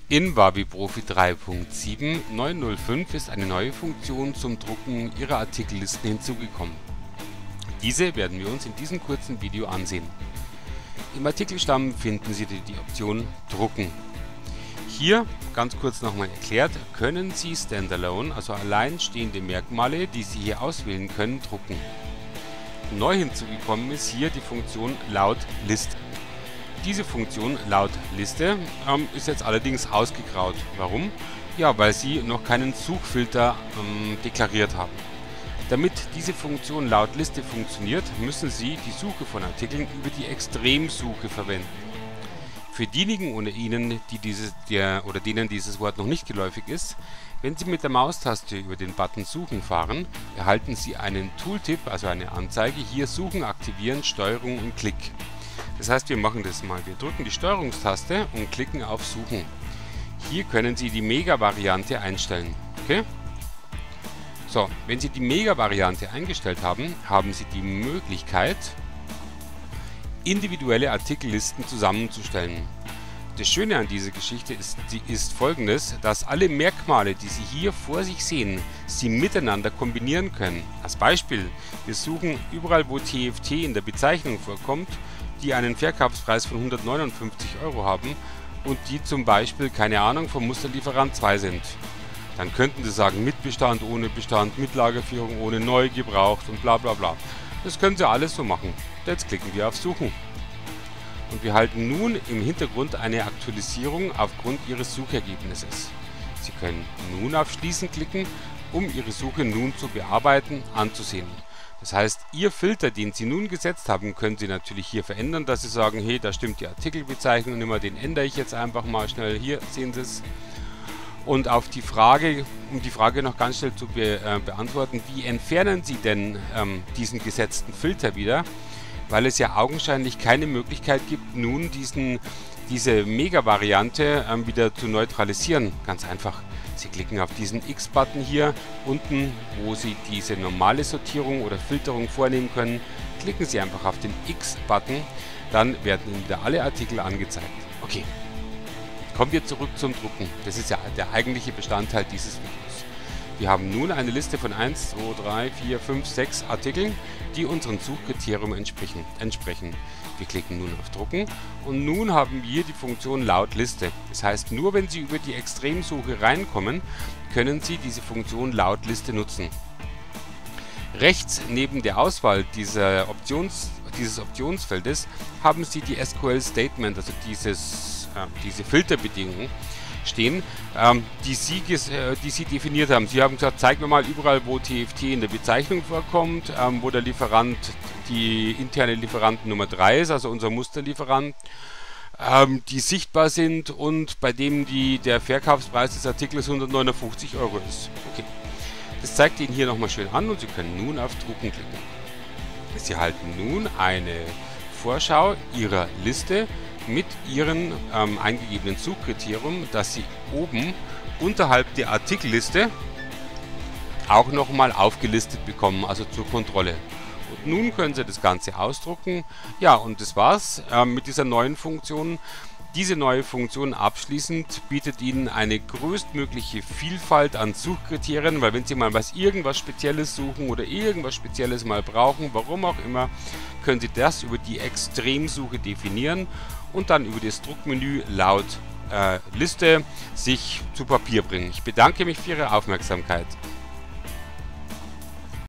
In Wavi Profi 3.7 905 ist eine neue Funktion zum Drucken Ihrer Artikellisten hinzugekommen. Diese werden wir uns in diesem kurzen Video ansehen. Im Artikelstamm finden Sie die Option Drucken. Hier, ganz kurz nochmal erklärt, können Sie Standalone, also alleinstehende Merkmale, die Sie hier auswählen können, drucken. Neu hinzugekommen ist hier die Funktion Laut Liste. Diese Funktion Laut Liste ist jetzt allerdings ausgegraut. Warum? Ja, weil Sie noch keinen Suchfilter deklariert haben. Damit diese Funktion Laut Liste funktioniert, müssen Sie die Suche von Artikeln über die Extremsuche verwenden. Für diejenigen unter Ihnen, denen dieses Wort noch nicht geläufig ist, wenn Sie mit der Maustaste über den Button Suchen fahren, erhalten Sie einen Tooltip, also eine Anzeige, hier Suchen aktivieren, Steuerung und Klick. Das heißt, wir machen das mal. Wir drücken die Steuerungstaste und klicken auf Suchen. Hier können Sie die Mega-Variante einstellen. Okay? So, wenn Sie die Mega-Variante eingestellt haben, haben Sie die Möglichkeit, individuelle Artikellisten zusammenzustellen. Das Schöne an dieser Geschichte ist folgendes, dass alle Merkmale, die Sie hier vor sich sehen, Sie miteinander kombinieren können. Als Beispiel, wir suchen überall, wo TFT in der Bezeichnung vorkommt, die einen Verkaufspreis von 159 € haben und die zum Beispiel, keine Ahnung, vom Musterlieferant 2 sind. Dann könnten Sie sagen, mit Bestand, ohne Bestand, mit Lagerführung, ohne neu, gebraucht und bla bla bla. Das können Sie alles so machen. Jetzt klicken wir auf Suchen. Und wir halten nun im Hintergrund eine Aktualisierung aufgrund Ihres Suchergebnisses. Sie können nun auf Schließen klicken, um Ihre Suche nun zu bearbeiten, anzusehen. Das heißt, Ihr Filter, den Sie nun gesetzt haben, können Sie natürlich hier verändern, dass Sie sagen, hey, da stimmt die Artikelbezeichnung nicht mehr, den ändere ich jetzt einfach mal schnell. Hier sehen Sie es. Und auf die Frage, um die Frage noch ganz schnell zu beantworten, wie entfernen Sie denn diesen gesetzten Filter wieder? Weil es ja augenscheinlich keine Möglichkeit gibt, nun diese Mega-Variante wieder zu neutralisieren. Ganz einfach. Sie klicken auf diesen X-Button hier unten, wo Sie diese normale Sortierung oder Filterung vornehmen können. Klicken Sie einfach auf den X-Button, dann werden Ihnen wieder alle Artikel angezeigt. Okay, kommen wir zurück zum Drucken. Das ist ja der eigentliche Bestandteil dieses Videos. Wir haben nun eine Liste von 1, 2, 3, 4, 5, 6 Artikeln, die unseren Suchkriterium entsprechen. Wir klicken nun auf Drucken und nun haben wir die Funktion Laut Liste. Das heißt, nur wenn Sie über die Extremsuche reinkommen, können Sie diese Funktion Laut Liste nutzen. Rechts neben der Auswahl dieses Optionsfeldes haben Sie die SQL Statement, also diese Filterbedingungen stehen, die Sie definiert haben. Sie haben gesagt, zeig mir mal überall, wo TFT in der Bezeichnung vorkommt, wo der Lieferant die interne Lieferantennummer 3 ist, also unser Musterlieferant, die sichtbar sind und bei dem der Verkaufspreis des Artikels 159 € ist. Okay. Das zeigt Ihnen hier nochmal schön an und Sie können nun auf Drucken klicken. Sie erhalten nun eine Vorschau Ihrer Liste mit Ihrem eingegebenen Suchkriterium, das Sie oben unterhalb der Artikelliste auch nochmal aufgelistet bekommen, also zur Kontrolle. Und nun können Sie das Ganze ausdrucken. Ja, und das war's mit dieser neuen Funktion. Diese neue Funktion abschließend bietet Ihnen eine größtmögliche Vielfalt an Suchkriterien, weil wenn Sie mal irgendwas Spezielles suchen oder irgendwas Spezielles mal brauchen, warum auch immer, können Sie das über die Extremsuche definieren und dann über das Druckmenü Laut Liste sich zu Papier bringen. Ich bedanke mich für Ihre Aufmerksamkeit.